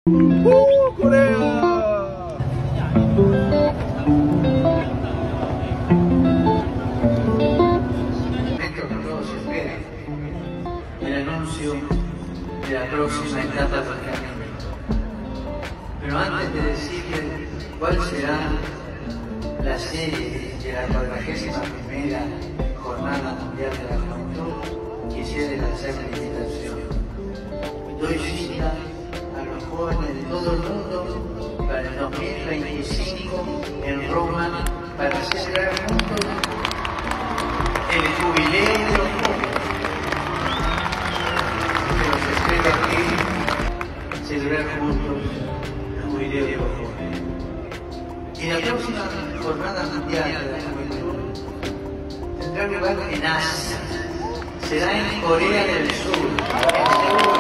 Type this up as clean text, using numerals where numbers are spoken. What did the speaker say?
¡Corea! Esto que todos esperan, el anuncio de la próxima etapa del camino. Pero antes de decirles cuál será la serie de la 41ª Jornada Mundial de la Juventud, quisiera hacer la invitación. Doy cita a los jóvenes de todo el mundo para el 2025 en Roma para celebrar juntos el jubileo de los jóvenes. Los espero aquí celebrar juntos el jubileo de los jóvenes. Y la próxima Jornada Mundial de la Juventud tendrá lugar en Asia. Será en Corea del Sur, en Seúl.